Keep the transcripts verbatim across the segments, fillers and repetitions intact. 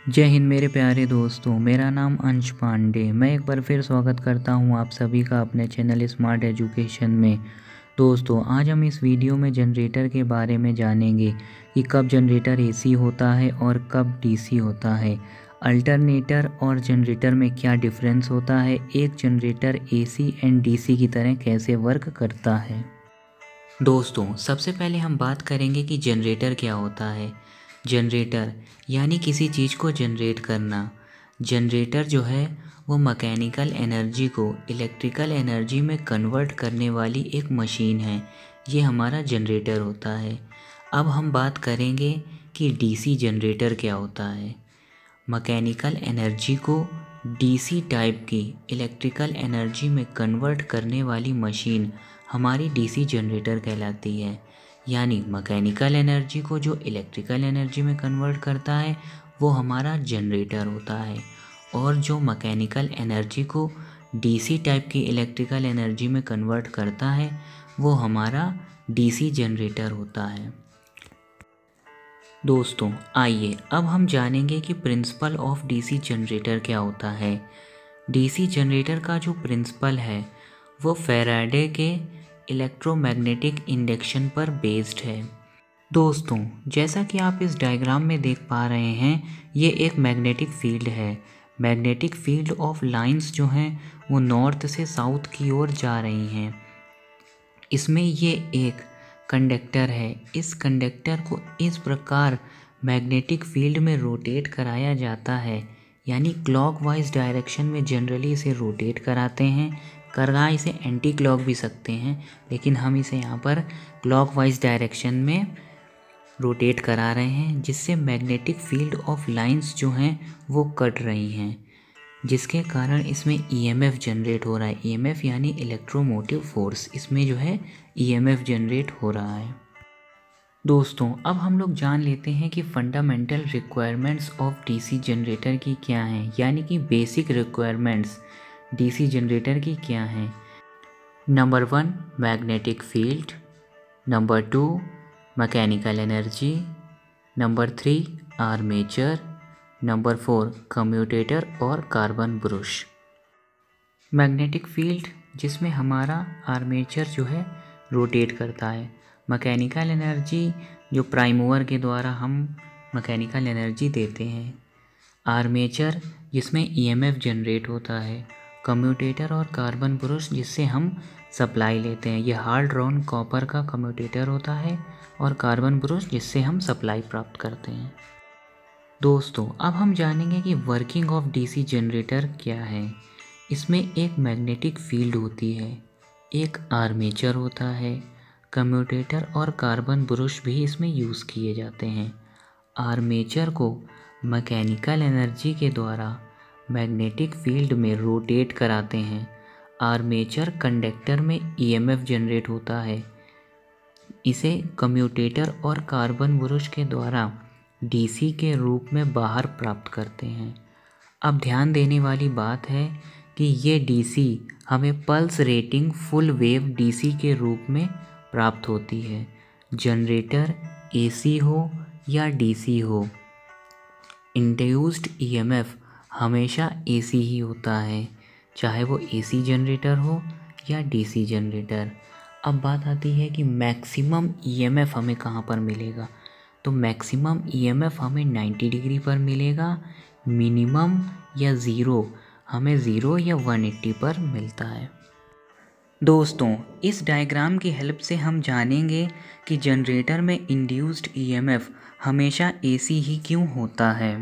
जय हिंद मेरे प्यारे दोस्तों, मेरा नाम अंश पांडे। मैं एक बार फिर स्वागत करता हूं आप सभी का अपने चैनल स्मार्ट एजुकेशन में। दोस्तों, आज हम इस वीडियो में जनरेटर के बारे में जानेंगे कि कब जनरेटर एसी होता है और कब डीसी होता है। अल्टरनेटर और जनरेटर में क्या डिफरेंस होता है, एक जनरेटर एसी एंड डीसी की तरह कैसे वर्क करता है। दोस्तों, सबसे पहले हम बात करेंगे कि जनरेटर क्या होता है। जनरेटर यानी किसी चीज़ को जनरेट करना। जनरेटर जो है वो मैकेनिकल एनर्जी को इलेक्ट्रिकल एनर्जी में कन्वर्ट करने वाली एक मशीन है। ये हमारा जनरेटर होता है। अब हम बात करेंगे कि डीसी जनरेटर क्या होता है। मैकेनिकल एनर्जी को डीसी टाइप की इलेक्ट्रिकल एनर्जी में कन्वर्ट करने वाली मशीन हमारी डीसी जनरेटर कहलाती है। यानी मैकेनिकल एनर्जी को जो इलेक्ट्रिकल एनर्जी में कन्वर्ट करता है वो हमारा जनरेटर होता है, और जो मैकेनिकल एनर्जी को डीसी टाइप की इलेक्ट्रिकल एनर्जी में कन्वर्ट करता है वो हमारा डीसी जनरेटर होता है। दोस्तों, आइए अब हम जानेंगे कि प्रिंसिपल ऑफ डीसी जनरेटर क्या होता है। डीसी जनरेटर का जो प्रिंसिपल है वो फैराडे के इलेक्ट्रोमैग्नेटिक इंडक्शन पर बेस्ड है। दोस्तों, जैसा कि आप इस डायग्राम में देख पा रहे हैं, ये एक मैग्नेटिक फील्ड है। मैग्नेटिक फील्ड ऑफ लाइंस जो हैं वो नॉर्थ से साउथ की ओर जा रही हैं। इसमें ये एक कंडक्टर है। इस कंडक्टर को इस प्रकार मैग्नेटिक फील्ड में रोटेट कराया जाता है, यानी क्लॉकवाइज डायरेक्शन में जनरली इसे रोटेट कराते हैं। करना इसे एंटी क्लॉक भी सकते हैं, लेकिन हम इसे यहाँ पर क्लॉकवाइज डायरेक्शन में रोटेट करा रहे हैं, जिससे मैग्नेटिक फील्ड ऑफ लाइंस जो हैं वो कट रही हैं, जिसके कारण इसमें ईएमएफ जनरेट हो रहा है। ईएमएफ यानी इलेक्ट्रोमोटिव फोर्स, इसमें जो है ईएमएफ जनरेट हो रहा है। दोस्तों, अब हम लोग जान लेते हैं कि fundamental requirements of DC generator की क्या हैं, यानी कि बेसिक रिक्वायरमेंट्स डीसी जनरेटर की क्या हैं। Number one, magnetic field. Number two, mechanical energy. Number three, armature. Number four, commutator और कार्बन ब्रश। मैग्नेटिक फील्ड जिसमें हमारा आर्मेचर जो है रोटेट करता है। मैकेनिकल एनर्जी जो प्राइम मूवर के द्वारा हम मैकेनिकल एनर्जी देते हैं। आर्मेचर जिसमें ईएमएफ जनरेट होता है। कम्यूटेटर और कार्बन ब्रश जिससे हम सप्लाई लेते हैं। ये हार्ड रॉन कॉपर का कम्यूटेटर होता है, और कार्बन ब्रश जिससे हम सप्लाई प्राप्त करते हैं। दोस्तों, अब हम जानेंगे कि वर्किंग ऑफ डीसी जनरेटर क्या है। इसमें एक मैग्नेटिक फील्ड होती है, एक आर्मेचर होता है, कम्यूटेटर और कार्बन ब्रश भी इसमें यूज़ किए जाते हैं। आर्मेचर को मैकेनिकल एनर्जी के द्वारा मैग्नेटिक फील्ड में रोटेट कराते हैं। आर्मेचर कंडक्टर में ईएमएफ जनरेट होता है। इसे कम्यूटेटर और कार्बन ब्रश के द्वारा डीसी के रूप में बाहर प्राप्त करते हैं। अब ध्यान देने वाली बात है कि ये डीसी हमें pulsating full wave DC के रूप में प्राप्त होती है। जनरेटर एसी हो या डीसी हो, इंड्यूस्ड ईएमएफ हमेशा एसी ही होता है, चाहे वो एसी जनरेटर हो या डीसी जनरेटर। अब बात आती है कि मैक्सिमम ईएमएफ हमें कहाँ पर मिलेगा। तो मैक्सिमम ईएमएफ हमें नब्बे डिग्री पर मिलेगा। मिनिमम या ज़ीरो हमें ज़ीरो या एक सौ अस्सी पर मिलता है। दोस्तों, इस डायग्राम की हेल्प से हम जानेंगे कि जनरेटर में इंड्यूस्ड ईएमएफ हमेशा एसी ही क्यों होता है।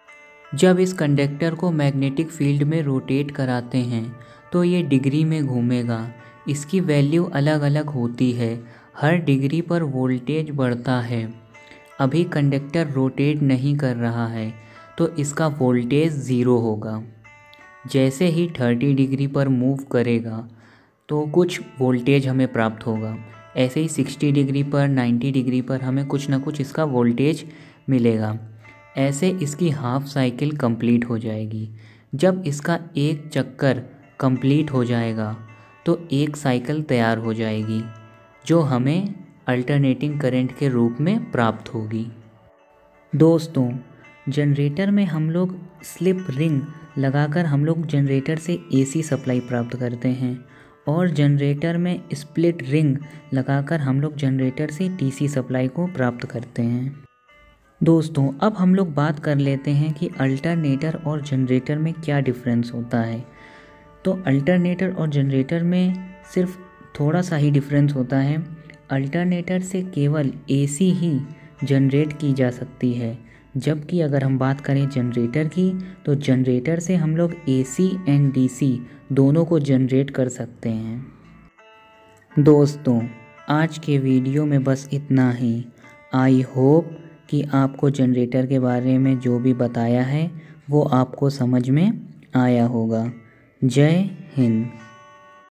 जब इस कंडक्टर को मैग्नेटिक फील्ड में रोटेट कराते हैं तो ये डिग्री में घूमेगा। इसकी वैल्यू अलग अलग होती है। हर डिग्री पर वोल्टेज बढ़ता है। अभी कंडक्टर रोटेट नहीं कर रहा है तो इसका वोल्टेज ज़ीरो होगा। जैसे ही तीस डिग्री पर मूव करेगा तो कुछ वोल्टेज हमें प्राप्त होगा। ऐसे ही साठ डिग्री पर, नब्बे डिग्री पर हमें कुछ ना कुछ इसका वोल्टेज मिलेगा। ऐसे इसकी हाफ साइकिल कंप्लीट हो जाएगी। जब इसका एक चक्कर कंप्लीट हो जाएगा तो एक साइकिल तैयार हो जाएगी, जो हमें अल्टरनेटिंग करंट के रूप में प्राप्त होगी। दोस्तों, जनरेटर में हम लोग स्लिप रिंग लगाकर हम लोग जनरेटर से एसी सप्लाई प्राप्त करते हैं और जनरेटर में स्प्लिट रिंग लगाकर हम लोग जनरेटर से डीसी सप्लाई को प्राप्त करते हैं। दोस्तों अब हम लोग बात कर लेते हैं कि अल्टरनेटर और जनरेटर में क्या डिफरेंस होता है। तो अल्टरनेटर और जनरेटर में सिर्फ थोड़ा सा ही डिफरेंस होता है। अल्टरनेटर से केवल एसी ही जनरेट की जा सकती है, जबकि अगर हम बात करें जनरेटर की तो जनरेटर से हम लोग एसी एंड डीसी दोनों को जनरेट कर सकते हैं। दोस्तों आज के वीडियो में बस इतना ही। आई होप कि आपको जनरेटर के बारे में जो भी बताया है वो आपको समझ में आया होगा। जय हिंद।